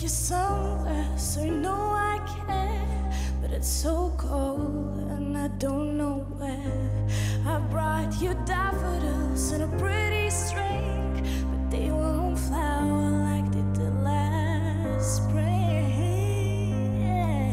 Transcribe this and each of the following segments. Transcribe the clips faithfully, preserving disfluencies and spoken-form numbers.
take you somewhere, so you know I care. But it's so cold and I don't know where. I brought you daffodils in a pretty string, but they won't flower like they did last spring.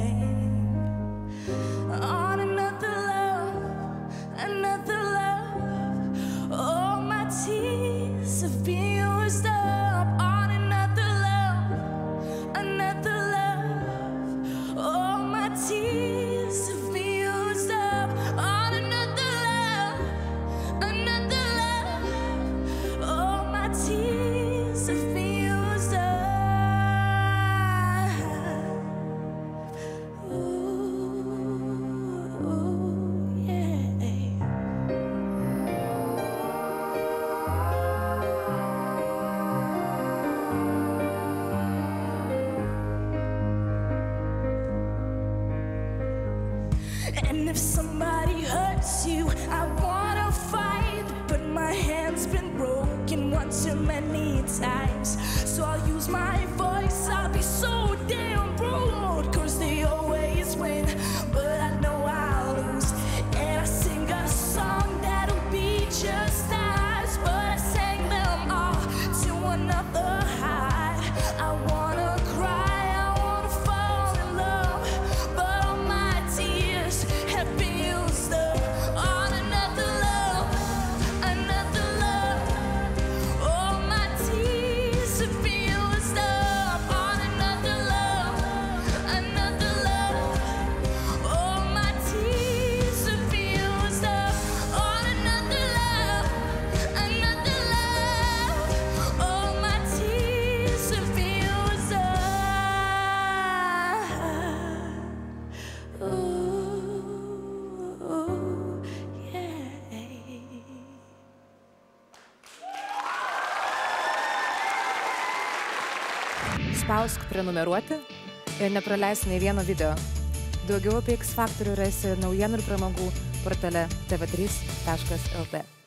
On another love, another love, all my tears have been used up. On another love, another love, all my tears have been used up. On another love, another love, all my tears have been used up. Ooh, yeah. And if somebody hurts you, I wanna fight, but my hand's been broken one too many times. So I'll use my voice, I'll be so damn rude, cause they always win, but I know I'll lose. And I sing a song that'll be just as, but I sang them all to another high. I wanna cry, I wanna fall in love, but all my tears have been used up. On another love, another love, all my tears have been used up. On another love, another love, all my tears have been used up. On another love, another love, all my tears have been used up. Ooh, yeah. Spausk prenumeruoti ir nepraleisk nei vieno video. Daugiau apie X Factorių rasi naujienų ir pramogų portale t v trys taškas l t.